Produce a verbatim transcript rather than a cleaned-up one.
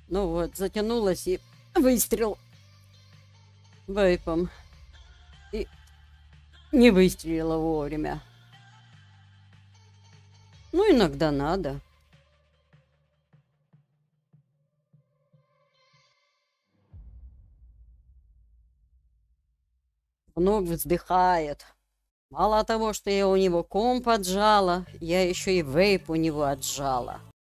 Ну вот, затянулась и выстрел вейпом. И не выстрелила вовремя. Ну, иногда надо. Внук вздыхает. Мало того, что я у него комп отжала, я еще и вейп у него отжала.